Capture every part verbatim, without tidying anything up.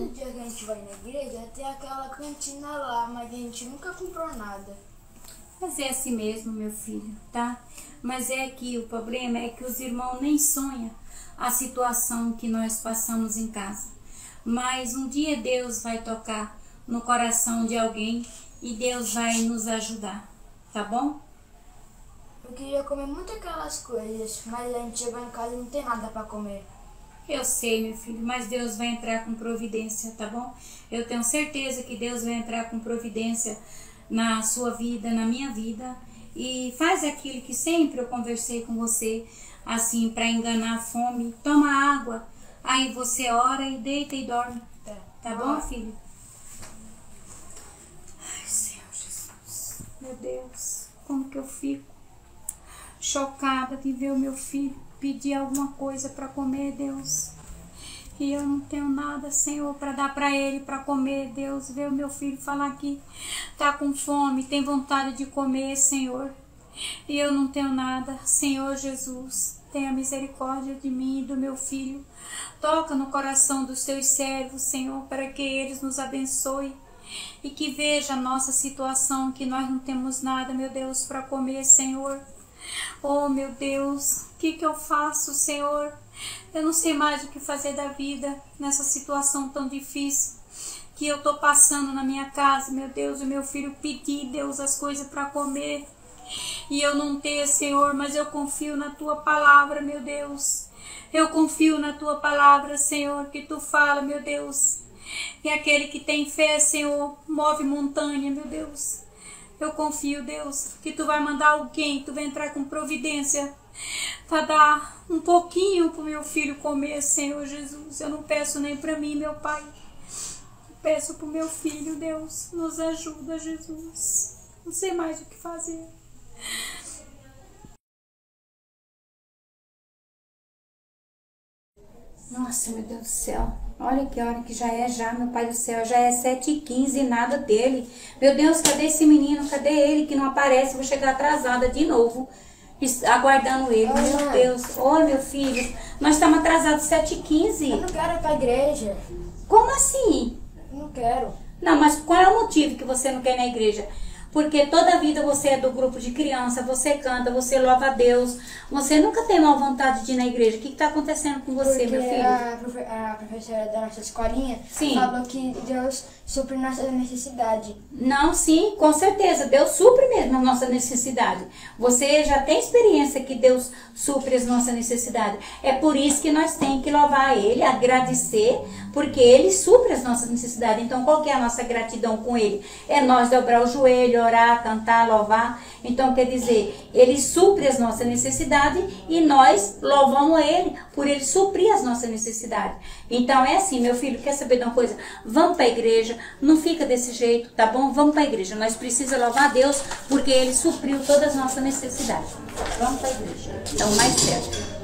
Todo dia que a gente vai na igreja tem aquela cantina lá, mas a gente nunca comprou nada. Mas é assim mesmo, meu filho, tá? Mas é que o problema é que os irmãos nem sonham a situação que nós passamos em casa. Mas um dia Deus vai tocar no coração de alguém e Deus vai nos ajudar, tá bom? Eu queria comer muito aquelas coisas, mas a gente chegou em casa e não tem nada para comer. Eu sei, meu filho, mas Deus vai entrar com providência, tá bom? Eu tenho certeza que Deus vai entrar com providência na sua vida, na minha vida. E faz aquilo que sempre eu conversei com você, assim, para enganar a fome. Toma água, aí você ora e deita e dorme. Tá, Tá bom, filho? Ai, Senhor Jesus. Meu Deus, como que eu fico chocada de ver o meu filho pedir alguma coisa para comer, Deus. E eu não tenho nada, Senhor, para dar para ele, para comer, Deus. Ver o meu filho falar que tá com fome, tem vontade de comer, Senhor. E eu não tenho nada, Senhor Jesus. Tenha misericórdia de mim e do meu filho. Toca no coração dos teus servos, Senhor, para que eles nos abençoem. E que veja a nossa situação, que nós não temos nada, meu Deus, para comer, Senhor. Oh, meu Deus, o que que eu faço, Senhor? Eu não sei mais o que fazer da vida nessa situação tão difícil que eu tô passando na minha casa, meu Deus. O meu filho pedir, Deus, as coisas para comer e eu não ter, Senhor, mas eu confio na Tua palavra, meu Deus. Eu confio na Tua palavra, Senhor, que Tu fala, meu Deus. E aquele que tem fé, Senhor, move montanha, meu Deus. Eu confio, Deus, que Tu vai mandar alguém, Tu vai entrar com providência para dar um pouquinho para o meu filho comer, Senhor Jesus. Eu não peço nem para mim, meu Pai. Eu peço para o meu filho, Deus. Nos ajuda, Jesus. Não sei mais o que fazer. Nossa, meu Deus do céu. Olha que hora que já é já, meu Pai do céu. Já é sete e quinze e nada dele. Meu Deus, cadê esse menino? Cadê ele que não aparece? Vou chegar atrasada de novo, aguardando ele. Oi, Meu mãe. Deus. Oi, meu filho. Nós estamos atrasados sete e quinze. Eu não quero ir pra igreja. Como assim? Eu não quero. Não, mas qual é o motivo que você não quer ir na igreja? Porque toda a vida você é do grupo de criança, você canta, você louva a Deus, você nunca tem mal vontade de ir na igreja. O que está acontecendo com você, Porque meu filho? a, profe a professora da nossa escolinha Sim. falou que Deus supre nossa necessidade. Não, sim, com certeza. Deus supre mesmo a nossa necessidade. Você já tem experiência que Deus supre as nossas necessidades. É por isso que nós temos que louvar Ele, agradecer, porque Ele supre as nossas necessidades. Então, qual que é a nossa gratidão com Ele? É nós dobrar o joelho, orar, cantar, louvar. Então, quer dizer, Ele supre as nossas necessidades e nós louvamos Ele por Ele suprir as nossas necessidades. Então, é assim, meu filho, quer saber de uma coisa? Vamos para a igreja, não fica desse jeito, tá bom? Vamos para a igreja. Nós precisamos louvar a Deus porque Ele supriu todas as nossas necessidades. Vamos para a igreja. Então, mais perto.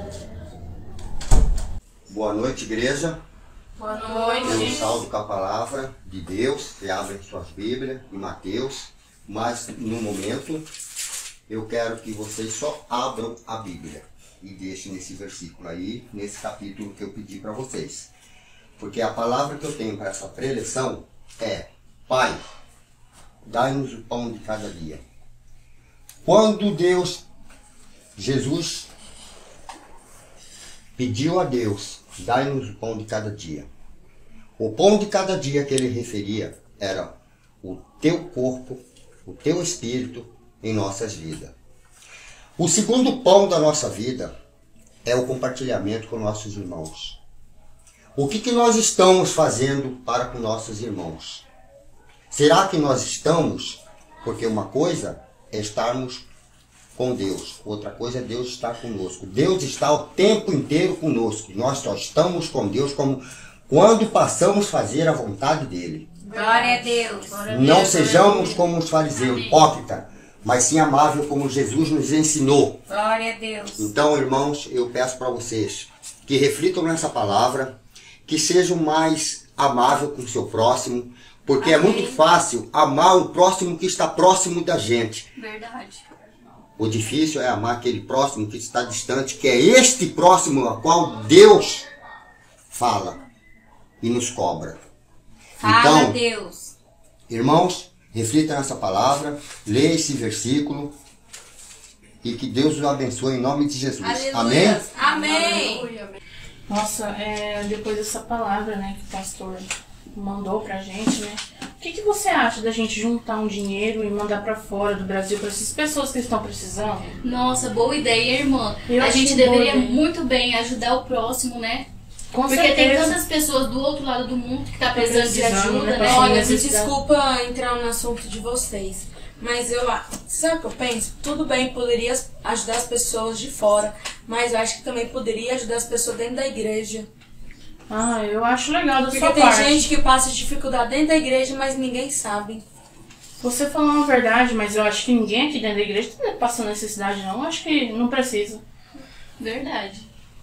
Boa noite, igreja. Boa Eu salvo com a palavra de Deus, que abrem suas Bíblias em Mateus, mas no momento eu quero que vocês só abram a Bíblia e deixem nesse versículo aí, nesse capítulo que eu pedi para vocês. Porque a palavra que eu tenho para essa preleção é: Pai, dai-nos o pão de cada dia. Quando Deus, Jesus, pediu a Deus, dai-nos o pão de cada dia. O pão de cada dia que ele referia era o teu corpo, o teu espírito em nossas vidas. O segundo pão da nossa vida é o compartilhamento com nossos irmãos. O que, que nós estamos fazendo para com nossos irmãos? Será que nós estamos? Porque uma coisa é estarmos com Deus, outra coisa é Deus estar conosco. Deus está o tempo inteiro conosco. Nós só estamos com Deus como quando passamos a fazer a vontade dele. Glória a Deus. Não sejamos como os fariseus, hipócritas, mas sim amável como Jesus nos ensinou. Glória a Deus. Então, irmãos, eu peço para vocês que reflitam nessa palavra, que sejam mais amável com o seu próximo, porque Amém. É muito fácil amar o próximo que está próximo da gente. Verdade. O difícil é amar aquele próximo que está distante, que é este próximo a qual Deus fala e nos cobra. Fala, Então, Deus. irmãos, reflita nessa palavra, leia esse versículo e que Deus os abençoe em nome de Jesus. Aleluia. Amém? Amém. Nossa, é, depois dessa palavra, né, que o pastor mandou pra gente, né? O que, que você acha da gente juntar um dinheiro e mandar pra fora do Brasil para essas pessoas que estão precisando? Nossa, boa ideia, irmã. Eu a acho gente boa deveria ideia. muito bem ajudar o próximo, né? Com Porque certeza. tem tantas pessoas do outro lado do mundo que tá precisando de precisando, ajuda, né? né? Olha, Olha, me necessidade. desculpa entrar no assunto de vocês, mas eu, sabe o que eu penso? Tudo bem, poderia ajudar as pessoas de fora, mas eu acho que também poderia ajudar as pessoas dentro da igreja. Ah, eu acho legal da Porque sua tem parte. gente que passa dificuldade dentro da igreja, mas ninguém sabe. Você falou uma verdade, mas eu acho que ninguém aqui dentro da igreja tá passando necessidade, não. Eu acho que não precisa. Verdade.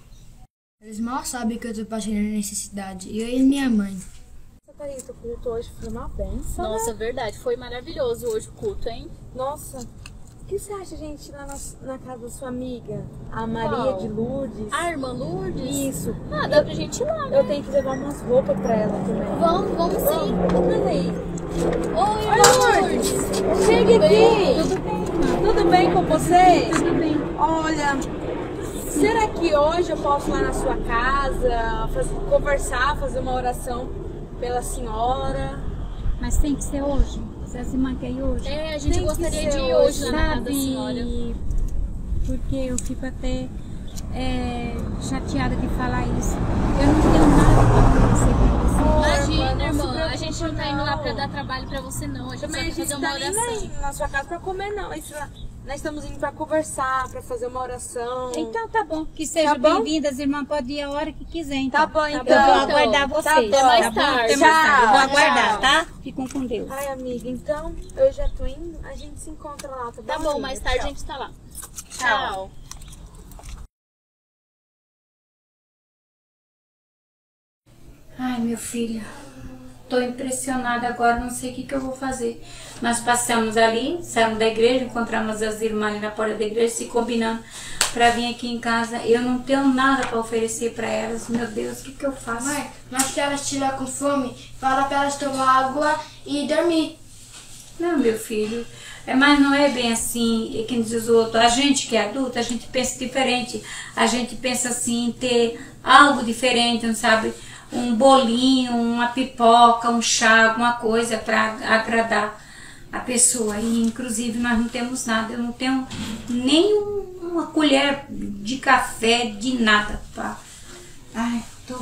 Eles mal sabem que eu tô passando necessidade. Eu e minha mãe. Thalita, o culto hoje foi uma benção. Nossa, verdade. Foi maravilhoso hoje o culto, hein? Nossa, o que você acha, gente, lá na, na casa da sua amiga, a Maria Qual? de Lourdes? A irmã Lourdes? Isso. Ah, dá pra gente ir lá, né? Eu tenho que levar umas roupas pra ela também. Vamos, vamos sim. Tudo aí. Oi, Oi, irmã Lourdes. Lourdes. Chega Tudo bem? aqui. Tudo bem, irmã? Tudo bem com você? Tudo bem. Olha, será que hoje eu posso ir lá na sua casa, fazer, conversar, fazer uma oração pela senhora? Mas tem que ser hoje. Vocês se manquem hoje. É, a gente Tem que gostaria ser de ir hoje hoje, lá na casa da senhora. Sabe, porque eu fico até é, chateada de falar isso. Eu não tenho nada para oferecer para você. Imagina, não se irmã, a gente não tá indo lá não. pra dar trabalho pra você, não. A gente Também a só quer gente fazer uma tá nem oração. indo na sua casa pra comer, não. Isso lá- Nós estamos indo pra conversar, pra fazer uma oração. Então tá bom. Que sejam Tá bom? bem-vindas, irmã. Pode ir a hora que quiser, então. Tá bom, Eu então. vou Então, aguardar tá vocês. bom. Até mais tá bom? tarde. Até mais tarde. Eu vou Tchau, aguardar, tchau. tá? Fiquem com Deus. Ai, amiga, então eu já tô indo. A gente se encontra lá, tá bom? Tá bom, amiga? mais tarde a Tchau. gente tá lá. Tchau. Tchau. Ai, meu filho, tô impressionada agora, não sei o que, que eu vou fazer. Nós passamos ali, saímos da igreja, encontramos as irmãs ali na porta da igreja, se combinando pra vir aqui em casa. Eu não tenho nada pra oferecer pra elas. Meu Deus, o que, que eu faço? Mãe, mas se elas estiverem com fome, fala pra elas tomar água e dormir. Não, meu filho, é, mas não é bem assim, é quem diz o outro. A gente que é adulta, a gente pensa diferente. A gente pensa assim, em ter algo diferente, não sabe? Um bolinho, uma pipoca, um chá, alguma coisa para agradar a pessoa. E inclusive nós não temos nada, eu não tenho nem um- uma colher de café, de nada. Pá. Ai, tô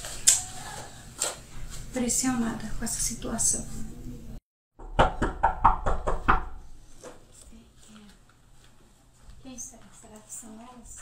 impressionada com essa situação. Quem será? Será que são elas?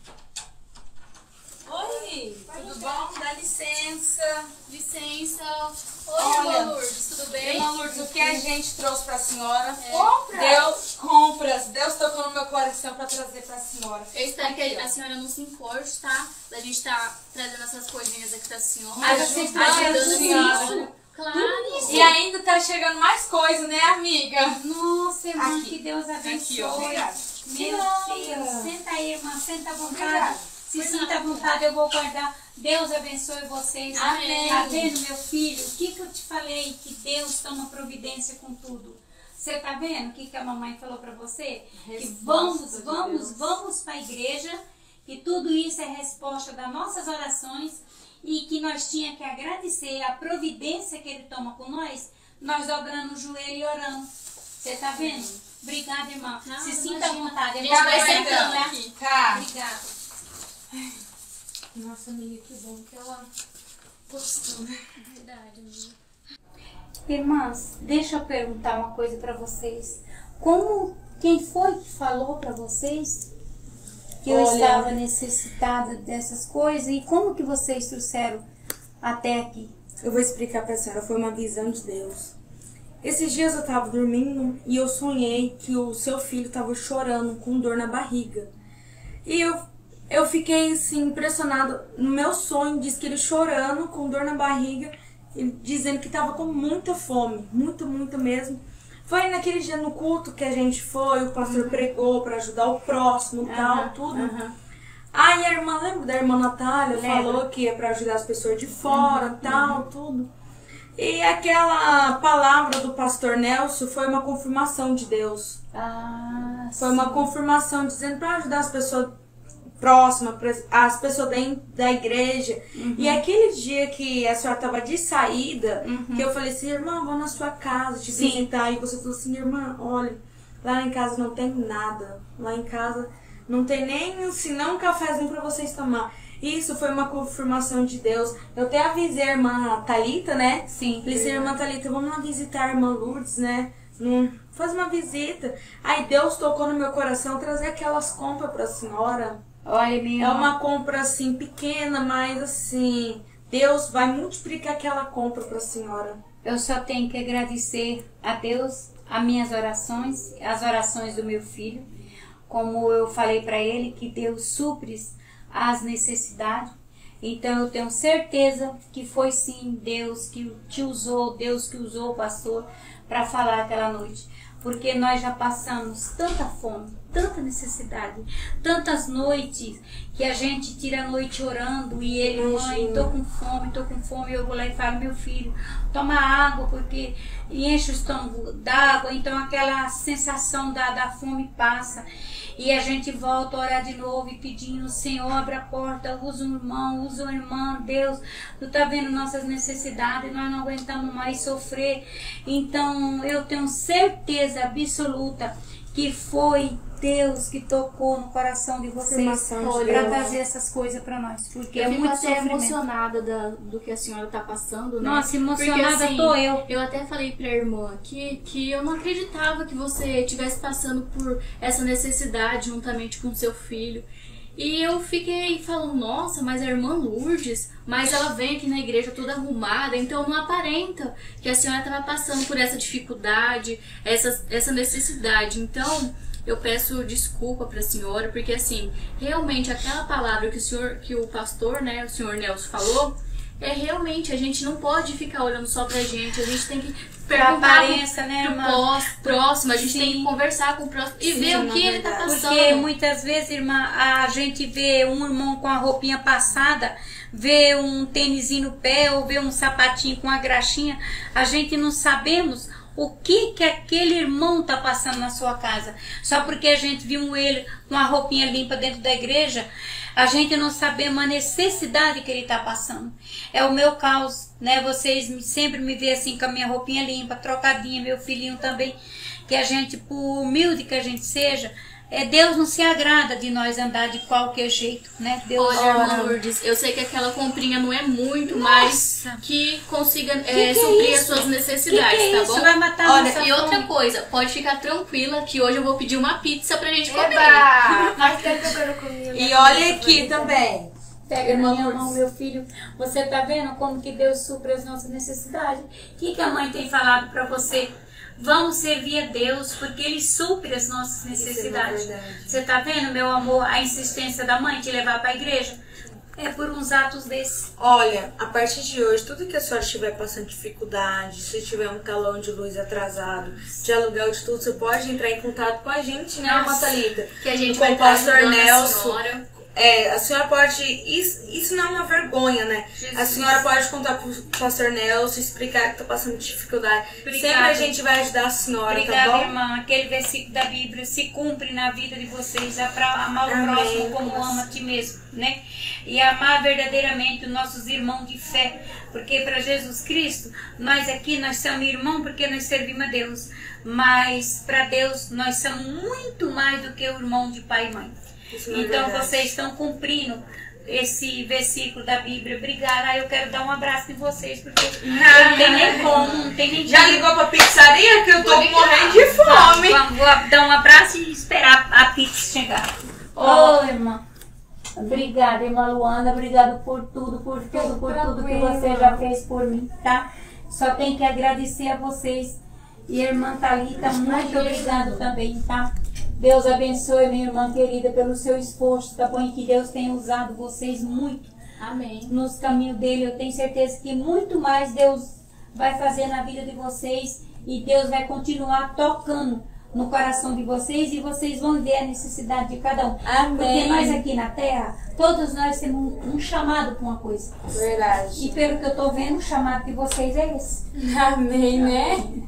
Oi, tudo bom? Dá licença. Licença. Oi, Olha, irmã Lourdes, tudo bem? Irmã Lourdes, o que a gente trouxe pra senhora? Compras. Deus, compras. Deus tocou no meu coração pra trazer pra senhora. Eu espero que Aqui, a ó. senhora não se importe, tá? Da gente tá trazendo essas coisinhas aqui da senhora. Ajudando ajudando a a senhora. senhora. Claro. E ainda tá chegando mais coisa, né, amiga? Nossa, irmã, Aqui. que Deus Aqui, abençoe. ó. Obrigada. Meu Deus, senta aí, irmã, senta à vontade. Obrigada. Se sinta à vontade, eu vou guardar. Deus abençoe vocês. Amém. Tá vendo, meu filho? O que, que eu te falei? Que Deus toma providência com tudo. Você tá vendo o que, que a mamãe falou pra você? Que vamos, vamos, vamos pra igreja, que tudo isso é resposta das nossas orações e que nós tínhamos que agradecer a providência que Ele toma com nós, nós dobrando o joelho e orando. Você tá vendo? Obrigada, irmã. Não, Se sinta à imagina. vontade. A gente Eu vou vai guardar sentando tá? aqui. Tá. Obrigada. Nossa, amiga, que bom que ela gostou, né? Verdade, amiga. Irmãs, deixa eu perguntar uma coisa pra vocês. Como, quem foi que falou pra vocês que eu Olha. estava necessitada dessas coisas e como que vocês trouxeram até aqui? Eu vou explicar pra senhora, foi uma visão de Deus. Esses dias eu tava dormindo e eu sonhei que o seu filho tava chorando com dor na barriga. E eu, eu fiquei assim, impressionada. No meu sonho, diz que ele chorando com dor na barriga, ele dizendo que tava com muita fome, muita, muita mesmo. Foi naquele dia no culto que a gente foi, o pastor pregou pra ajudar o próximo e tal, tudo. aham. Aí a irmã, lembra da irmã Natália? Lembro. Falou que ia pra ajudar as pessoas de fora e tal, tudo. E aquela palavra do pastor Nelson foi uma confirmação de Deus. Ah, Foi uma confirmação dizendo para ajudar as pessoas próximas, as pessoas dentro da igreja. Uhum. E aquele dia que a senhora estava de saída, Uhum. que eu falei assim, irmã, vou na sua casa te Sim. visitar. E você falou assim, irmã, olha, lá em casa não tem nada. Lá em casa não tem nem assim, não um cafezinho para vocês tomar. Isso foi uma confirmação de Deus. Eu até avisei a irmã Thalita, né? Sim. Falei assim, irmã Thalita, vamos lá visitar a irmã Lourdes, né? Hum, faz uma visita. Aí Deus tocou no meu coração trazer aquelas compras pra senhora. Olha, minha É irmã. uma compra assim pequena, mas assim, Deus vai multiplicar aquela compra pra senhora. Eu só tenho que agradecer a Deus as minhas orações, as orações do meu filho. Como eu falei para ele, que Deus supre as necessidades. Então eu tenho certeza que foi sim Deus que te usou, Deus que usou o pastor para falar aquela noite. Porque nós já passamos tanta fome, tanta necessidade, tantas noites que a gente tira a noite orando e ele, mãe, tô com fome, tô com fome, eu vou lá e falo, meu filho, toma água, porque enche o estômago d'água, então aquela sensação da, da fome passa. E a gente volta a orar de novo e pedindo, Senhor, abre a porta, usa um irmão, usa uma irmã, Deus, Tu está vendo nossas necessidades, nós não aguentamos mais sofrer. Então eu tenho certeza absoluta que foi Deus que tocou no coração de vocês para trazer essas coisas para nós. Porque Eu é fico muito até sofrimento. emocionada da, do que a senhora tá passando, né? Nossa, emocionada Porque, assim, tô eu. Eu até falei pra irmã que, que eu não acreditava que você estivesse passando por essa necessidade juntamente com seu filho. E eu fiquei falando, nossa, mas a irmã Lourdes, mas ela vem aqui na igreja toda arrumada, então não aparenta que a senhora estava passando por essa dificuldade, essa, essa necessidade. Então, eu peço desculpa para a senhora, porque assim, realmente aquela palavra que o senhor, que o pastor, né, o senhor Nelson falou, é realmente, a gente não pode ficar olhando só pra gente, a gente tem que perguntar aparência, né, pro irmã? pós, próximo, a gente Sim. tem que conversar com o próximo e Sim, ver o na que ele tá verdade. passando. Porque muitas vezes, irmã, a gente vê um irmão com a roupinha passada, vê um tênisinho no pé ou vê um sapatinho com a graxinha, a gente não sabemos o que que aquele irmão tá passando na sua casa. Só porque a gente viu ele com a roupinha limpa dentro da igreja, a gente não sabemos a necessidade que ele tá passando. É o meu caos, né? Vocês sempre me veem assim com a minha roupinha limpa, trocadinha, meu filhinho também, que a gente, por humilde que a gente seja, é, Deus não se agrada de nós andar de qualquer jeito, né? Deus Olha, irmã Lourdes, eu sei que aquela comprinha não é muito, mas que consiga é, Que que é suprir as isso? suas necessidades, Que que é tá isso? bom? Vai matar a Olha, nossa e outra fome. coisa, pode ficar tranquila que hoje eu vou pedir uma pizza pra gente comer. Eba! Faz tempo que eu quero comer. E olha aqui também. Pega Irmã na minha Lourdes. mão, meu filho. Você tá vendo como que Deus supre as nossas necessidades? O que, que a mãe tem falado para você? Vamos servir a Deus, porque Ele supre as nossas necessidades. verdade. Você tá vendo, meu amor, a insistência da mãe de levar para a igreja? É por uns atos desses. Olha, a partir de hoje, tudo que a senhora estiver passando dificuldade, se tiver um talão de luz atrasado, de aluguel de tudo, você pode entrar em contato com a gente, né, irmã Thalita? Que a gente Com vai o estar pastor ajudando a Nelson. senhora. É, a senhora pode. Isso, isso não é uma vergonha, né? A senhora pode contar com o pastor Nelson, explicar que tá passando dificuldade. Obrigada. Sempre a gente vai ajudar a senhora, Obrigada, tá bom? irmã. Aquele versículo da Bíblia se cumpre na vida de vocês. É para amar o Amém. próximo como ama a ti mesmo, né? E amar verdadeiramente os nossos irmãos de fé. Porque para Jesus Cristo, nós aqui, nós somos irmãos porque nós servimos a Deus. Mas para Deus, nós somos muito mais do que o irmão de pai e mãe. Isso não é Então verdade. vocês estão cumprindo esse versículo da Bíblia. Obrigada. Ah, eu quero dar um abraço em vocês, porque não tem nem como, não tem nem Já jeito. ligou pra pizzaria? Que eu tô morrendo de fome. Vamos, vou dar um abraço e esperar a pizza chegar. Ô, irmã. Obrigada, irmã Luana. Obrigada por tudo, por tudo, por tudo que você já fez por mim, tá? Só tenho que agradecer a vocês. E a irmã Thalita, muito obrigada também, tá? Deus abençoe, minha irmã querida, pelo seu esforço, tá bom? E que Deus tenha usado vocês muito Amém. nos caminhos dele. Eu tenho certeza que muito mais Deus vai fazer na vida de vocês e Deus vai continuar tocando no coração de vocês e vocês vão ver a necessidade de cada um. Amém. Porque nós aqui na Terra, todos nós temos um, um chamado para uma coisa. Verdade. E pelo que eu tô vendo, o chamado de vocês é esse. Amém, né?